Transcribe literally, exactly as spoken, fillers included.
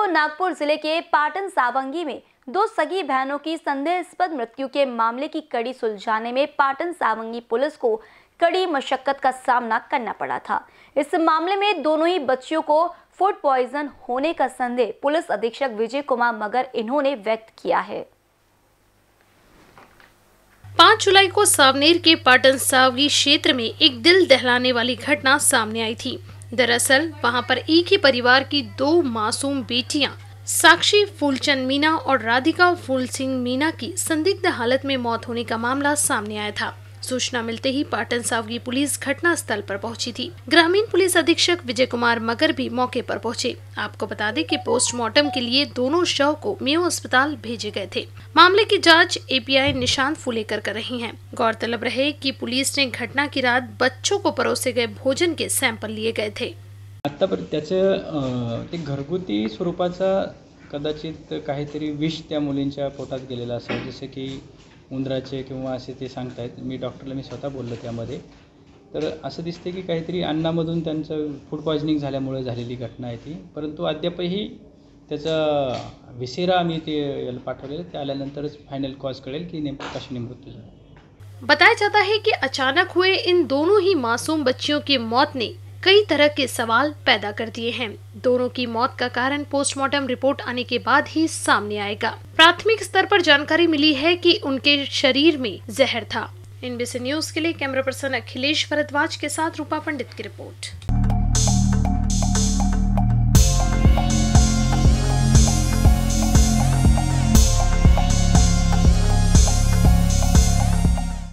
को नागपुर जिले के पाटन सावंगी में दो सगी बहनों की संदेहास्पद मृत्यु के मामले की कड़ी सुलझाने में पाटन सावंगी पुलिस को कड़ी मशक्कत का सामना करना पड़ा था। इस मामले में दोनों ही बच्चियों को फूड पॉइजन होने का संदेह पुलिस अधीक्षक विजय कुमार मगर इन्होंने व्यक्त किया है। पाँच जुलाई को सावनेर के पाटन सावगी क्षेत्र में एक दिल दहलाने वाली घटना सामने आई थी। दरअसल वहां पर एक ही परिवार की दो मासूम बेटियां साक्षी फूलचंद मीना और राधिका फूल सिंह मीना की संदिग्ध हालत में मौत होने का मामला सामने आया था। सूचना मिलते ही पाटन सावगी पुलिस घटना स्थल पर पहुंची थी। ग्रामीण पुलिस अधीक्षक विजय कुमार मगर भी मौके पर पहुंचे। आपको बता दें कि पोस्टमार्टम के लिए दोनों शव को मेयो अस्पताल भेजे गए थे। मामले की जांच एपीआई निशांत फुलेकर कर रही हैं। गौरतलब रहे कि पुलिस ने घटना की रात बच्चों को परोसे गए भोजन के सैंपल लिए गए थे। आतापर्यंत त्याचं ते घरगुती स्वरूपाचा कदाचित काहीतरी विष त्या मुलींच्या पोटात गेलेलं असेल, जसे की उंदराचे किंवा असे ते सांगतायत। मी डॉक्टरला मी स्वतः बोललो त्यामध्ये, तर असं दिसते की काहीतरी अन्नामधून त्यांचं फूड पॉइझनिंग झाल्यामुळे झालेली घटना आहे ती। परंतु अद्यापही त्याचा विसेरा आम्ही ते याला पाठवलेलं, ते आल्यानंतरच फायनल कॉज कळेल की नेमकं कशाने मृत्यू झाला। बताया जाता है कि अचानक हुए इन दोनों ही मासूम बच्चियों की मौत ने कई तरह के सवाल पैदा कर दिए हैं। दोनों की मौत का कारण पोस्टमार्टम रिपोर्ट आने के बाद ही सामने आएगा। प्राथमिक स्तर पर जानकारी मिली है कि उनके शरीर में जहर था। एनबीसी न्यूज के लिए कैमरा पर्सन अखिलेश भरद्वाज के साथ रूपा पंडित की रिपोर्ट।